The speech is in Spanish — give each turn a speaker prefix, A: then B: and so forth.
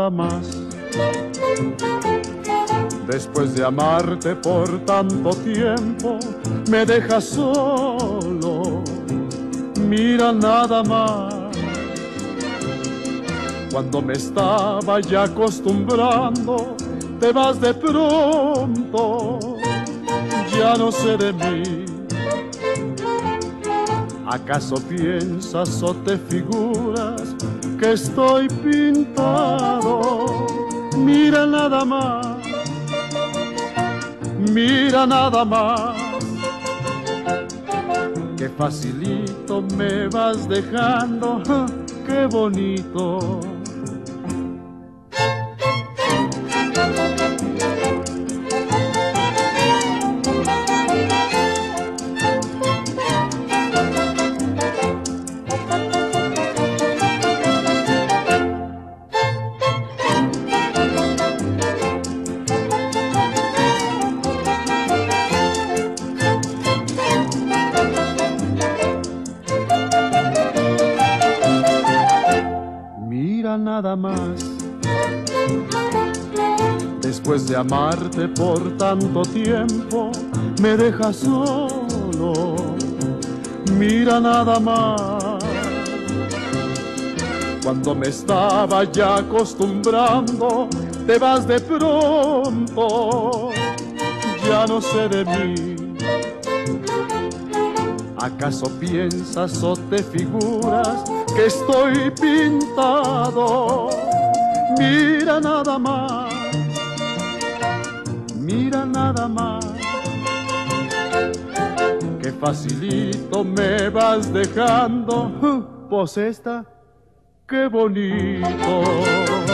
A: nada más. Después de amarte por tanto tiempo, me dejas solo, mira nada más. Cuando me estaba ya acostumbrando, te vas de pronto, ya no sé de mí. ¿Acaso piensas o te figuras que estoy pintado? Mira nada más, mira nada más, qué facilito me vas dejando, qué bonito. Mira nada más, después de amarte por tanto tiempo, me dejas solo, mira nada más. Cuando me estaba ya acostumbrando, te vas de pronto, ya no sé de mí. ¿Acaso piensas o te figuras que estoy pintado? Mira nada más, mira nada más, qué facilito me vas dejando, pues esta, qué bonito.